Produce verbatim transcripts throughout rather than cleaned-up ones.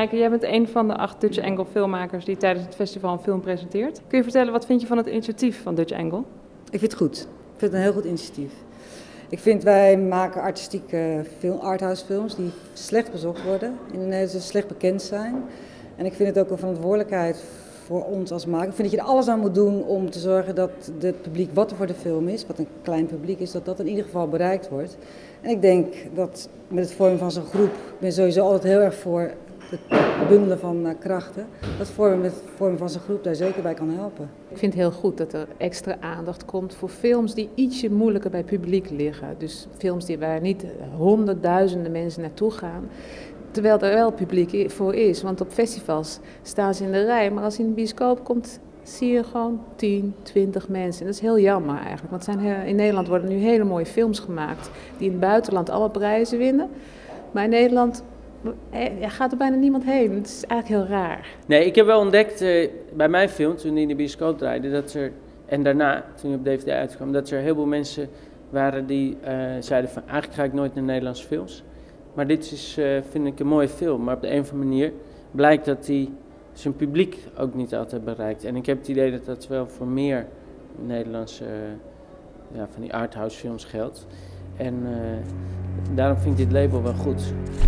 Maaike, jij bent een van de acht Dutch Angle filmmakers die tijdens het festival een film presenteert. Kun je vertellen, wat vind je van het initiatief van Dutch Angle? Ik vind het goed. Ik vind het een heel goed initiatief. Ik vind, wij maken artistieke film, arthouse films die slecht bezocht worden, in Nederland slecht bekend zijn. En ik vind het ook een verantwoordelijkheid voor ons als maker. Ik vind dat je er alles aan moet doen om te zorgen dat het publiek wat er voor de film is, wat een klein publiek is, dat dat in ieder geval bereikt wordt. En ik denk dat met het vormen van zo'n groep, ik ben sowieso altijd heel erg voor het bundelen van uh, krachten, dat vormen met het vormen van zo'n groep daar zeker bij kan helpen. Ik vind het heel goed dat er extra aandacht komt voor films die ietsje moeilijker bij het publiek liggen. Dus films die waar niet honderdduizenden mensen naartoe gaan. Terwijl er wel publiek voor is, want op festivals staan ze in de rij. Maar als je in de bioscoop komt, zie je gewoon tien, twintig mensen. En dat is heel jammer eigenlijk, want zijn heel, in Nederland worden nu hele mooie films gemaakt die in het buitenland alle prijzen winnen. Maar in Nederland ja, gaat er bijna niemand heen. Het is eigenlijk heel raar. Nee, ik heb wel ontdekt uh, bij mijn film, toen die in de bioscoop draaide, dat er, en daarna, toen hij op D V D uitkwam, dat er heel veel mensen waren die uh, zeiden van, eigenlijk ga ik nooit naar Nederlandse films. Maar dit is, uh, vind ik, een mooie film. Maar op de een of andere manier blijkt dat hij zijn publiek ook niet altijd bereikt. En ik heb het idee dat dat wel voor meer Nederlandse uh, ja, van die arthouse films geldt. En uh, daarom vind ik dit label wel goed.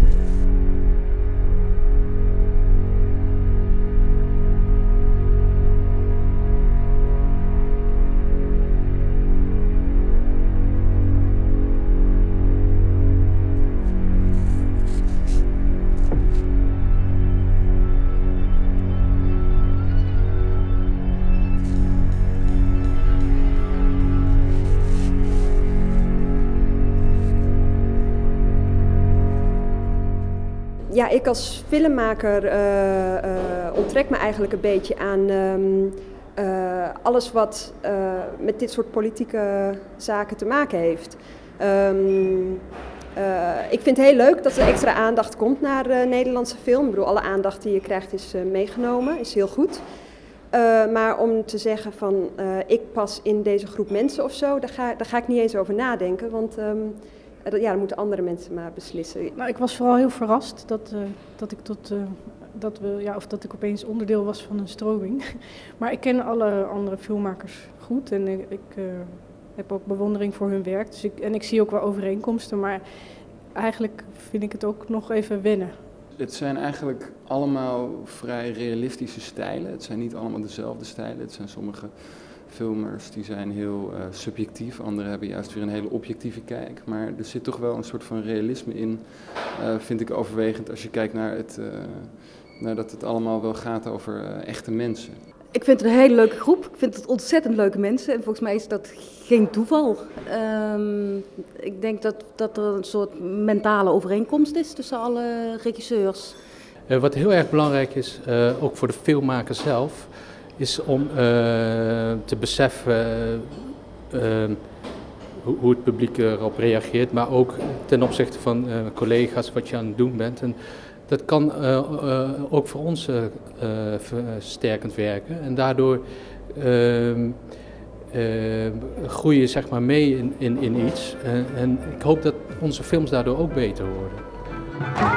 Ja, ik als filmmaker uh, uh, onttrek me eigenlijk een beetje aan um, uh, alles wat uh, met dit soort politieke zaken te maken heeft. Um, uh, ik vind het heel leuk dat er extra aandacht komt naar uh, Nederlandse film. Ik bedoel, alle aandacht die je krijgt is uh, meegenomen, is heel goed. Uh, maar om te zeggen van uh, ik pas in deze groep mensen of zo, daar ga, daar ga ik niet eens over nadenken. Want um, ja, dan moeten andere mensen maar beslissen. Nou, ik was vooral heel verrast dat, uh, dat, ik tot, uh, dat, we, ja, of dat ik opeens onderdeel was van een stroming. Maar ik ken alle andere filmmakers goed en ik, ik uh, heb ook bewondering voor hun werk. Dus ik, en ik zie ook wel overeenkomsten, maar eigenlijk vind ik het ook nog even wennen. Het zijn eigenlijk allemaal vrij realistische stijlen. Het zijn niet allemaal dezelfde stijlen. Het zijn sommige filmers die zijn heel uh, subjectief, anderen hebben juist weer een hele objectieve kijk. Maar er zit toch wel een soort van realisme in, uh, vind ik overwegend als je kijkt naar, het, uh, naar dat het allemaal wel gaat over uh, echte mensen. Ik vind het een hele leuke groep. Ik vind het ontzettend leuke mensen en volgens mij is dat geen toeval. Um, ik denk dat, dat er een soort mentale overeenkomst is tussen alle regisseurs. Uh, wat heel erg belangrijk is, uh, ook voor de filmmaker zelf, is om uh, te beseffen uh, hoe, hoe het publiek erop reageert, maar ook ten opzichte van uh, collega's wat je aan het doen bent. En dat kan uh, uh, ook voor ons uh, uh, versterkend werken en daardoor uh, uh, groei je zeg maar mee in, in, in iets. En, en ik hoop dat onze films daardoor ook beter worden.